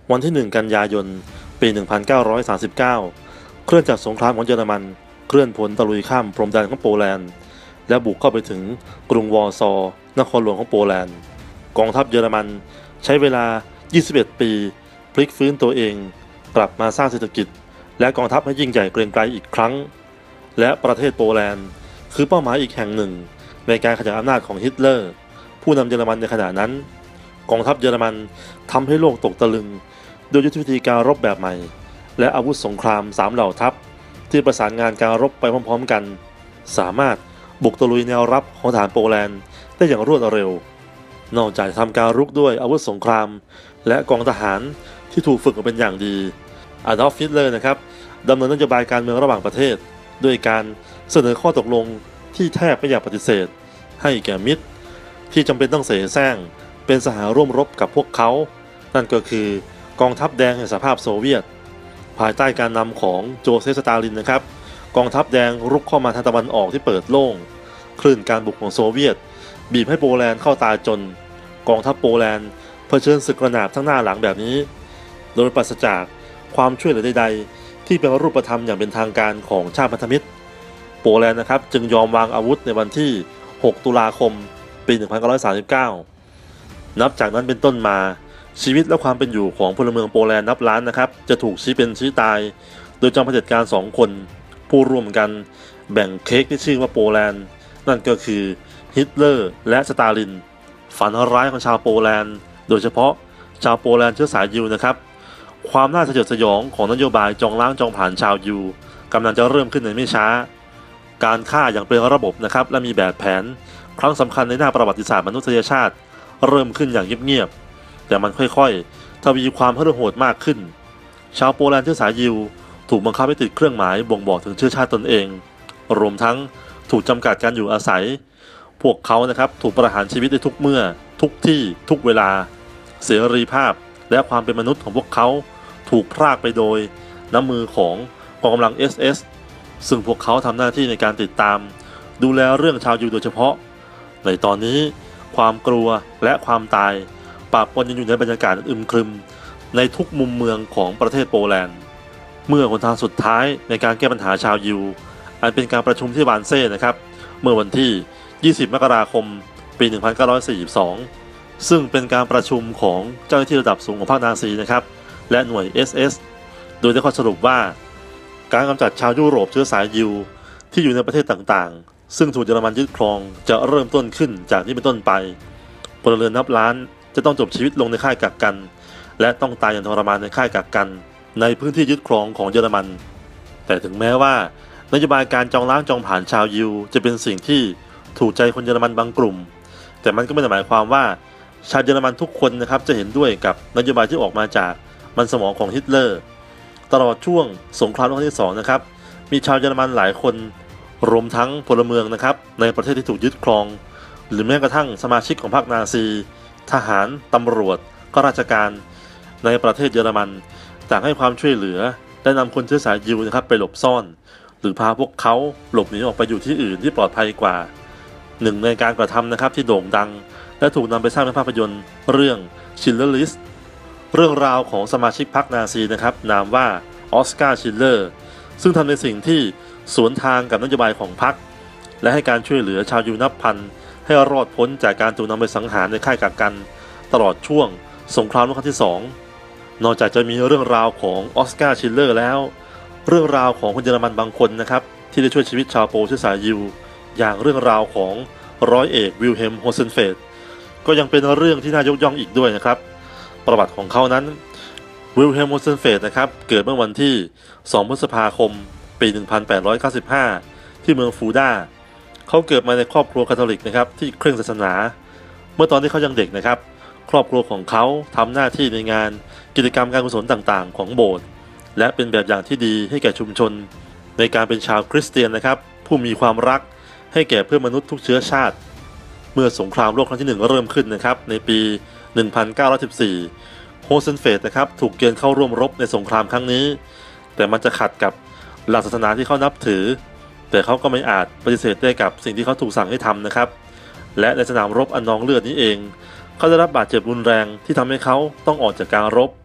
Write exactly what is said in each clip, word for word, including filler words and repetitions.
วันที่หนึ่งกันยายนปีหนึ่งพันเก้าร้อยสามสิบเก้าเคลื่อนจากสงครามของเยอรมันเคลื่อนพลตะลุยข้ามพรมแดนของโปแลนด์และบุกเข้าไปถึงกรุงวอร์ซอนครหลวงของโปแลนด์กองทัพเยอรมันใช้เวลายี่สิบเอ็ดปีพลิกฟื้นตัวเองกลับมาสร้างเศรษฐกิจและกองทัพให้ยิ่งใหญ่เกรียงไกรอีกครั้งและประเทศโปแลนด์คือเป้าหมายอีกแห่งหนึ่งในการขยายอำนาจของฮิตเลอร์ผู้นำเยอรมันในขณะนั้นกองทัพเยอรมันทำให้โลกตกตะลึงโดยยุทธวิธีการรบแบบใหม่และอาวุธสงครามสามเหล่าทัพที่ประสานงานการรบไปพร้อมๆกันสามารถบุกตะลุยแนวรับของทหารโปแลนด์ได้อย่างรวดเร็วนอกจากทำการรุกด้วยอาวุธสงครามและกองทหารที่ถูกฝึกมาเป็นอย่างดีอดอล์ฟ ฮิตเลอร์นะครับดำเนินนโยบายการเมืองระหว่างประเทศด้วยการเสนอข้อตกลงที่แทบไม่อยากปฏิเสธให้แก่มิตรที่จำเป็นต้องเสแสร้งเป็นสหร่วมรบกับพวกเขานั่นก็คือกองทัพแดงแห่งสหภาพโซเวียตภายใต้การนำของโจเซฟ สตาลินนะครับกองทัพแดงรุกเข้ามาทางตะวันออกที่เปิดโล่งคลื่นการบุกของโซเวียตบีบให้โปแลนด์เข้าตายจนกองทัพโปแลนด์เผชิญศึกกระหน่ำทั้งหน้าหลังแบบนี้โดยปราศจากความช่วยเหลือใดๆที่เป็นรูปธรรมอย่างเป็นทางการของชาติพันธมิตรโปแลนด์นะครับจึงยอมวางอาวุธในวันที่หกตุลาคมปีหนึ่งพันเก้าร้อยสามสิบเก้านับจากนั้นเป็นต้นมาชีวิตและความเป็นอยู่ของพลเมืองโปแลนด์นับล้านนะครับจะถูกชี้เป็นชี้ตายโดยจอมเผด็จการสองคนผู้ร่วมกันแบ่งเค้กที่ชื่อว่าโปแลนด์นั่นก็คือฮิตเลอร์และสตาลินฝันร้ายของชาวโปแลนด์โดยเฉพาะชาวโปแลนด์เชื้อสายยิวนะครับความน่าสยดสยองของนโยบายจองล้างจองผ่านชาวยิวกำลังจะเริ่มขึ้นในไม่ช้าการฆ่าอย่างเป็นระบบนะครับและมีแบบแผนครั้งสำคัญในหน้าประวัติศาสตร์มนุษยชาติเริ่มขึ้นอย่างเงียบๆแต่มันค่อยๆทวีความเหี้ยโหดมากขึ้นชาวโปแลนด์เชื้อสายยิวถูกบังคับให้ติดเครื่องหมายบ่งบอกถึงเชื้อชาติตนเองรวมทั้งถูกจำกัดการอยู่อาศัยพวกเขานะครับถูกประหารชีวิตในทุกเมื่อทุกที่ทุกเวลาเสรีภาพและความเป็นมนุษย์ของพวกเขาถูกพรากไปโดยน้ำมือของกองกำลัง เอส เอส ซึ่งพวกเขาทำหน้าที่ในการติดตามดูแลเรื่องชาวยิวโดยเฉพาะในตอนนี้ความกลัวและความตายปะปนอยู่ในบรรยากาศอึมครึมในทุกมุมเมืองของประเทศโปแลนด์เมื่อหนทางสุดท้ายในการแก้ปัญหาชาวยิวอันเป็นการประชุมที่วานเซ่นะครับเมื่อวันที่ยี่สิบมกราคมปีหนึ่งพันเก้าร้อยสี่สิบสองซึ่งเป็นการประชุมของเจ้าหน้าที่ระดับสูงของพรรคนาซีนะครับและหน่วย เอส เอส โดยได้ข้อสรุปว่าการกำจัดชาวยุโรปเชื้อสายยิวที่อยู่ในประเทศต่างๆซึ่งถูกเยอรมันยึดครองจะเริ่มต้นขึ้นจากนี้เป็นต้นไปพลเรือนนับล้านจะต้องจบชีวิตลงในค่ายกักกันและต้องตายอย่างทรมานในค่ายกักกันในพื้นที่ยึดครองของเยอรมันแต่ถึงแม้ว่านโยบายการจองล้างจองผ่านชาวยิวจะเป็นสิ่งที่ถูกใจคนเยอรมันบางกลุ่มแต่มันก็ไม่ได้หมายความว่าชาวเยอรมันทุกคนนะครับจะเห็นด้วยกับนโยบายที่ออกมาจากมันสมองของฮิตเลอร์ตลอดช่วงสงครามโลกครั้งที่สองนะครับมีชาวเยอรมันหลายคนรวมทั้งพลเมืองนะครับในประเทศที่ถูกยึดครองหรือแม้กระทั่งสมาชิกของพรรคนาซีทหารตำรวจข้าราชการในประเทศเยอรมันต่างให้ความช่วยเหลือและนำคนเชื้อสายยิวนะครับไปหลบซ่อนหรือพาพวกเขาหลบหนีออกไปอยู่ที่อื่นที่ปลอดภัยกว่าหนึ่งในการกระทำนะครับที่โด่งดังและถูกนำไปสร้างเป็นภาพยนตร์เรื่อง Schindler's List เรื่องราวของสมาชิกพรรคนาซีนะครับนามว่าออสการ์ ชิลเลอร์ซึ่งทำในสิ่งที่สวนทางกับนโยบายของพรรคและให้การช่วยเหลือชาวยิวนับพันให้รอดพ้นจากการถูกนำไปสังหารในค่ายกักกันตลอดช่วงสงครามโลกครั้งที่สองนอกจากจะมีเรื่องราวของออสการ์ ชิลเลอร์แล้วเรื่องราวของคนเยอรมันบางคนนะครับที่ได้ช่วยชีวิตชาวโปเชื้อสายยิวอย่างเรื่องราวของร้อยเอกวิลเฮม โฮเซนเฟดก็ยังเป็นเรื่องที่น่ายกย่องอีกด้วยนะครับประวัติของเขานั้นวิลเฮม โฮเซนเฟดนะครับเกิดเมื่อวันที่สองพฤษภาคมปีหนึ่งพันแปดร้อยเก้าสิบห้าที่เมืองฟูดาเขาเกิดมาในครอบครัวคาทอลิกนะครับที่เคร่งศาสนาเมื่อตอนที่เขายังเด็กนะครับครอบครัวของเขาทำหน้าที่ในงานกิจกรรมการกุศลต่างๆของโบสถ์และเป็นแบบอย่างที่ดีให้แก่ชุมชนในการเป็นชาวคริสเตียนนะครับผู้มีความรักให้แก่เพื่อนมนุษย์ทุกเชื้อชาติเมื่อสงครามโลกครั้งที่หนึ่งเริ่มขึ้นนะครับในปีหนึ่งพันเก้าร้อยสิบสี่โฮเซนเฟดนะครับถูกเกณฑ์เข้าร่วมรบในสงครามครั้งนี้แต่มันจะขัดกับหลักศาสนาที่เขานับถือแต่เขาก็ไม่อาจปฏิเสธได้กับสิ่งที่เขาถูกสั่งให้ทำนะครับและในสนามรบอันนองเลือดนี้เองเขาได้รับบาดเจ็บรุนแรงที่ทำให้เขาต้องออกจากการรบ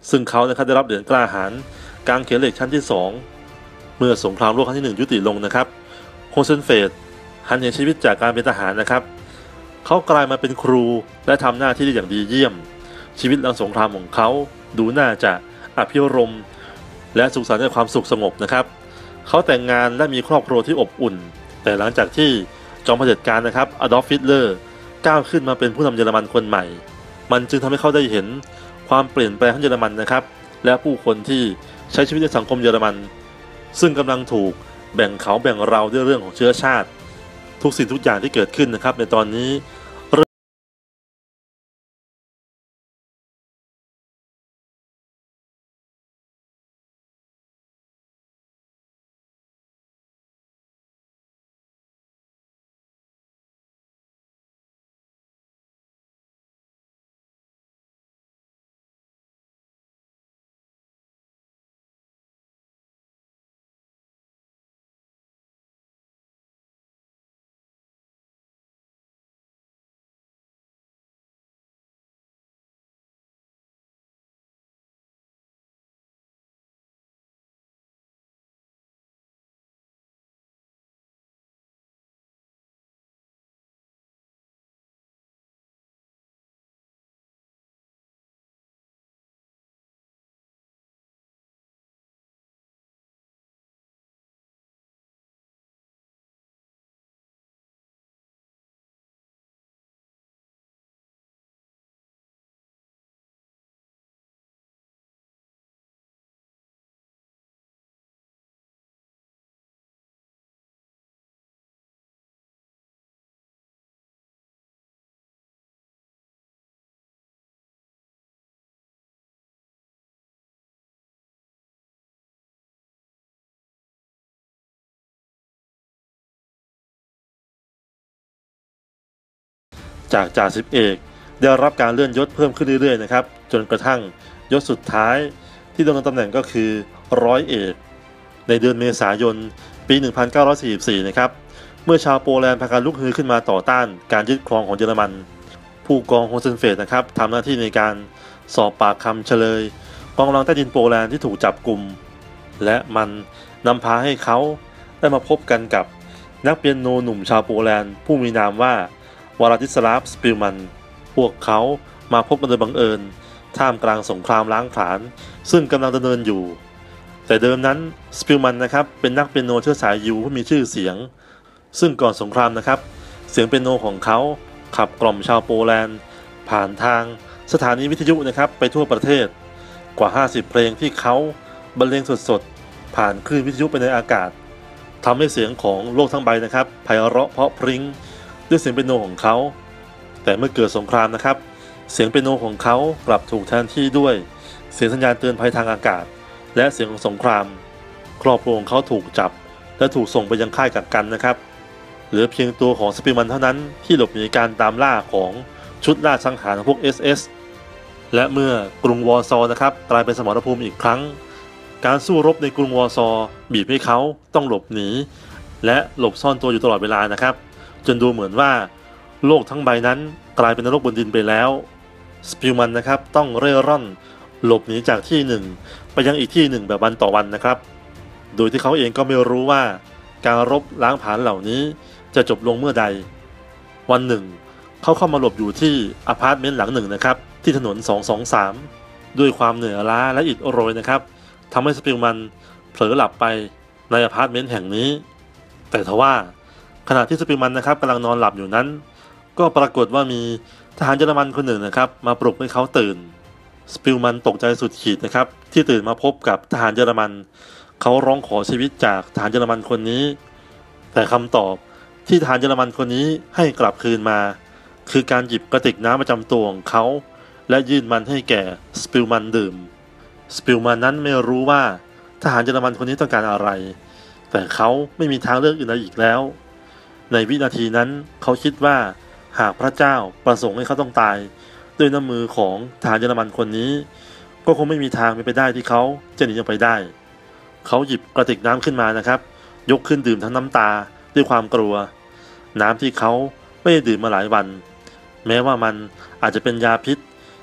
ซึ่งเขานะครับได้รับเหรียญกล้าหาญกางเขนเหล็กชั้นที่สองเมื่อสงครามโลกครั้งที่หนึ่งยุติลงนะครับโฮเซนเฟดหันเหชีวิตจากการเป็นทหารนะครับเขากลายมาเป็นครูและทำหน้าที่ได้อย่างดีเยี่ยมชีวิตหลังสงครามของเขาดูน่าจะอภิรมย์และสุขสันต์ด้วยความสุขสงบนะครับเขาแต่งงานและมีครอบครัวที่อบอุ่นแต่หลังจากที่จอมเผด็จการนะครับอดอล์ฟ ฮิตเลอร์ก้าวขึ้นมาเป็นผู้นำเยอรมันคนใหม่มันจึงทำให้เขาได้เห็นความเปลี่ยนแปลงของเยอรมันนะครับและผู้คนที่ใช้ชีวิตในสังคมเยอรมันซึ่งกำลังถูกแบ่งเขาแบ่งเราด้วยเรื่องของเชื้อชาติทุกสิ่งทุกอย่างที่เกิดขึ้นนะครับในตอนนี้จากจ่าสิบเอกได้รับการเลื่อนยศเพิ่มขึ้นเรื่อยๆนะครับจนกระทั่งยศสุดท้ายที่ดำรงตำแหน่งก็คือร้อยเอกในเดือนเมษายนปีหนึ่งพันเก้าร้อยสี่สิบสี่นะครับเมื่อชาวโปแลนด์พากันลุกฮือขึ้นมาต่อต้านการยึดครองของเยอรมันผู้กองโฮเซนเฟดนะครับทำหน้าที่ในการสอบปากคำเฉลยกองกำลังใต้ดินโปแลนด์ที่ถูกจับกุมและมันนำพาให้เขาได้มาพบกันกับนักเปียโนหนุ่มชาวโปแลนด์ผู้มีนามว่าวลาดิสลาฟ สปิลมัน พวกเขามาพบกันโดยบังเอิญท่ามกลางสงครามล้างผลาญซึ่งกำลังดำเนินอยู่แต่เดิมนั้นสปิลมันนะครับเป็นนักเปียโนเชื้อสายยิวผู้มีชื่อเสียงซึ่งก่อนสงครามนะครับเสียงเปียโนของเขาขับกล่อมชาวโปแลนด์ผ่านทางสถานีวิทยุนะครับไปทั่วประเทศกว่าห้าสิบเพลงที่เขาบรรเลงสดๆผ่านคลื่นวิทยุไปในอากาศทำให้เสียงของโลกทั้งใบนะครับไพเราะเพราะพริ้งด้วยเสียงเปียโนของเขาแต่เมื่อเกิดสงครามนะครับเสียงเปียโนของเขากลับถูกแทนที่ด้วยเสียงสัญญาณเตือนภัยทางอากาศและเสียงของสงครามครอบครัวของเขาถูกจับและถูกส่งไปยังค่ายกักกันนะครับเหลือเพียงตัวของสปิลมันเท่านั้นที่หลบหนีการตามล่าของชุดล่าสังหารของพวก เอส เอส และเมื่อกรุงวอร์ซอนะครับกลายเป็นสมรภูมิอีกครั้งการสู้รบในกรุงวอร์ซอบีบให้เขาต้องหลบหนีและหลบซ่อนตัวอยู่ตลอดเวลานะครับจนดูเหมือนว่าโลกทั้งใบนั้นกลายเป็นนรกบนดินไปแล้วสปิลมันนะครับต้องเร่ร่อนหลบหนีจากที่หนึ่งไปยังอีกที่หนึ่งแบบวันต่อวันนะครับโดยที่เขาเองก็ไม่รู้ว่าการรบล้างผลาญเหล่านี้จะจบลงเมื่อใดวันหนึ่งเขาเข้ามาหลบอยู่ที่อพาร์ตเมนต์หลังหนึ่งนะครับที่ถนนสองสองสามด้วยความเหนื่อยล้าและอิดโรยนะครับทำให้สปิลมันเผลอหลับไปในอพาร์ตเมนต์แห่งนี้แต่ทว่าขณะที่สปิลมันนะครับกำลังนอนหลับอยู่นั้นก็ปรากฏว่ามีทหารเยอรมันคนหนึ่งนะครับมาปลุกให้เขาตื่นสปิลมันตกใจสุดขีดนะครับที่ตื่นมาพบกับทหารเยอรมันเขาร้องขอชีวิตจากทหารเยอรมันคนนี้แต่คำตอบที่ทหารเยอรมันคนนี้ให้กลับคืนมาคือการหยิบกระติกน้ำประจำตัวของเขาและยื่นมันให้แก่สปิลมันดื่มสปิลมันนั้นไม่รู้ว่าทหารเยอรมันคนนี้ต้องการอะไรแต่เขาไม่มีทางเลือกอื่นใดอีกแล้วในวินาทีนั้นเขาคิดว่าหากพระเจ้าประสงค์ให้เขาต้องตายด้วยน้ำมือของทหารเยอรมันคนนี้ก็คงไม่มีทางเป็นไปได้ที่เขาจะหนีออกไปได้เขาหยิบกระติกน้ำขึ้นมานะครับยกขึ้นดื่มทั้งน้ำตาด้วยความกลัวน้ำที่เขาไม่ได้ดื่มมาหลายวันแม้ว่ามันอาจจะเป็นยาพิษ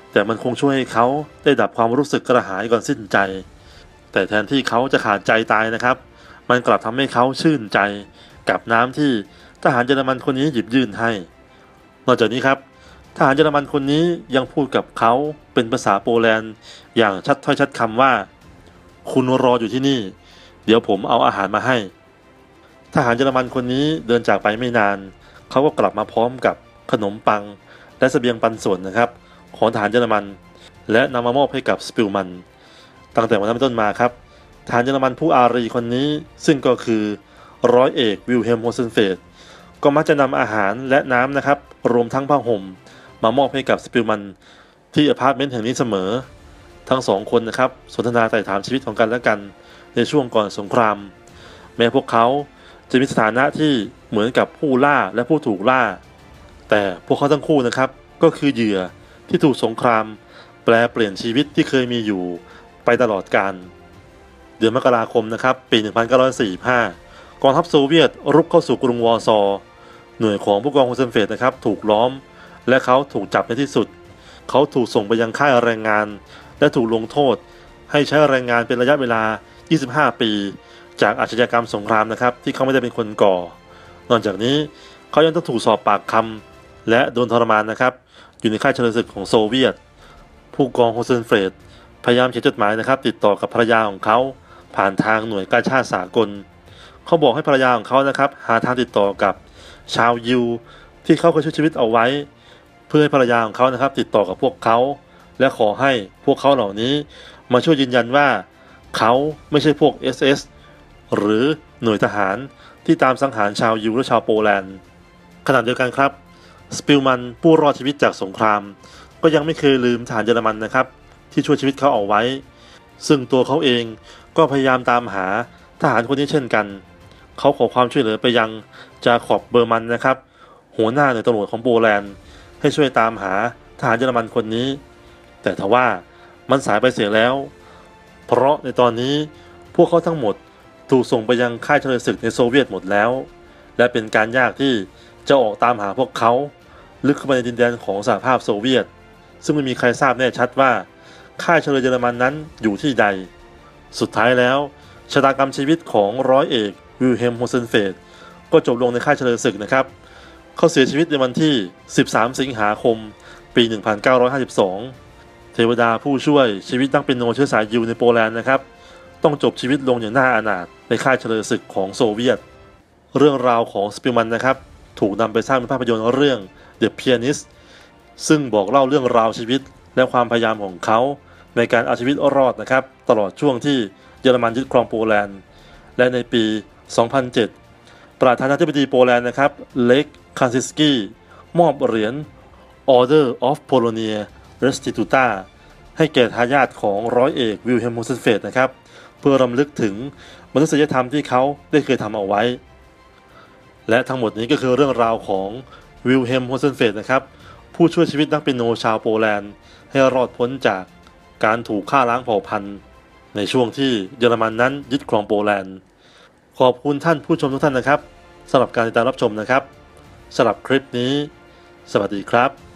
แต่มันคงช่วยให้เขาได้ดับความรู้สึกกระหายก่อนสิ้นใจแต่แทนที่เขาจะขาดใจตายนะครับมันกลับทำให้เขาชื่นใจกับน้ำที่ทหารเยอรมันคนนี้หยิบยื่นให้นอกจากนี้ครับทหารเยอรมันคนนี้ยังพูดกับเขาเป็นภาษาโปแลนด์อย่างชัดถ้อยชัดคำว่าคุณรออยู่ที่นี่เดี๋ยวผมเอาอาหารมาให้ทหารเยอรมันคนนี้เดินจากไปไม่นานเขาก็กลับมาพร้อมกับขนมปังและเสบียงปันส่วนนะครับของทหารเยอรมันและนำมามอบให้กับสปิลมันตั้งแต่วันนั้นเป็นต้นมาครับทหารเยอรมันผู้อารีคนนี้ซึ่งก็คือร้อยเอกวิลเฮมโฮเซนเฟดก็มักจะนำอาหารและน้ำนะครับรวมทั้งผ้าห่มมามอบให้กับสปิลมันที่อพาร์ตเมนต์แห่งนี้เสมอทั้งสองคนนะครับสนทนาไต่ถามชีวิตของกันและกันในช่วงก่อนสงครามแม้พวกเขาจะมีสถานะที่เหมือนกับผู้ล่าและผู้ถูกล่าแต่พวกเขาทั้งคู่นะครับก็คือเหยื่อที่ถูกสงครามแปลเปลี่ยนชีวิตที่เคยมีอยู่ไปตลอดกาลเดือนมกราคมนะครับปีหนึ่งพันเก้าร้อยสี่สิบห้ากองทัพโซเวียตรุกเข้าสู่กรุงวอร์ซอหน่วยของผู้กองโฮเซนเฟดนะครับถูกล้อมและเขาถูกจับในที่สุดเขาถูกส่งไปยังค่ายแรงงานและถูกลงโทษให้ใช้แรงงานเป็นระยะเวลายี่สิบห้าปีจากอาชญากรรมสงครามนะครับที่เขาไม่ได้เป็นคนก่อนอกจากนี้เขายังต้องถูกสอบปากคำและโดนทรมานนะครับอยู่ในค่ายเฉลิมศึกของโซเวียตผู้กองโฮเซนเฟดพยายามเขียนจดหมายนะครับติดต่อกับภรรยาของเขาผ่านทางหน่วยกาชาดสากลเขาบอกให้ภรรยาของเขานะครับหาทางติดต่อกับชาวยิวที่เขาเคยช่วยชีวิตเอาไว้เพื่อให้ภรรยาของเขานะครับติดต่อกับพวกเขาและขอให้พวกเขาเหล่านี้มาช่วยยืนยันว่าเขาไม่ใช่พวก เอส เอส หรือหน่วยทหารที่ตามสังหารชาวยิวและชาวโปแลนด์ขณะเดียวกันครับสปิลมันผู้รอดชีวิตจากสงครามก็ยังไม่เคยลืมทหารเยอรมันนะครับที่ช่วยชีวิตเขาเอาไว้ซึ่งตัวเขาเองก็พยายามตามหาทหารคนนี้เช่นกันเขาขอความช่วยเหลือไปยังจาคอบเบอร์มันนะครับหัวหน้าหน่วยตำรวจของโปแลนด์ให้ช่วยตามหาทหารเยอรมันคนนี้แต่ทว่ามันสายไปเสียแล้วเพราะในตอนนี้พวกเขาทั้งหมดถูกส่งไปยังค่ายเฉลิมศึกในโซเวียตหมดแล้วและเป็นการยากที่จะออกตามหาพวกเขาลึกเข้าไปในดินแดนของสหภาพโซเวียตซึ่งไม่มีใครทราบแน่ชัดว่าค่ายเฉลิมเยอรมันนั้นอยู่ที่ใดสุดท้ายแล้วชะตากรรมชีวิตของร้อยเอกวิลเฮมโฮเซนเฟดก็จบลงในค่ายเฉลิมศึกนะครับเขาเสียชีวิตในวันที่สิบสามสิงหาคมปีหนึ่งพันเก้าร้อยห้าสิบสองเทวดาผู้ช่วยชีวิตนักเปียโนเชื้อสายยิวในโปแลนด์นะครับต้องจบชีวิตลงอย่างน่าอนาถในค่ายเฉลิมศึกของโซเวียตเรื่องราวของสปิลมันนะครับถูกนำไปสร้างเป็นภาพยนตร์เรื่อง The Pianist ซึ่งบอกเล่าเรื่องราวชีวิตและความพยายามของเขาในการเอาชีวิตรอดนะครับตลอดช่วงที่เยอรมันยึดครองโปแลนด์และในปี สองพันเจ็ด ประธานาธิบดีโปแลนด์นะครับเล็กคานซิสกี้มอบเหรียญ Order of Polonia Restituta ให้แก่ทายาทของร้อยเอกวิลเฮมโฮเซนเฟดนะครับเพื่อรำลึกถึงมนุษยธรรมที่เขาได้เคยทำเอาไว้และทั้งหมดนี้ก็คือเรื่องราวของวิลเฮมโฮเซนเฟดนะครับผู้ช่วยชีวิตนักเปียโนชาวโปแลนด์ให้รอดพ้นจากการถูกฆ่าล้างเผ่าพันธุ์ในช่วงที่เยอรมันนั้นยึดครองโปแลนด์ขอบคุณท่านผู้ชมทุกท่านนะครับสำหรับการติดตามรับชมนะครับสำหรับคลิปนี้สวัสดีครับ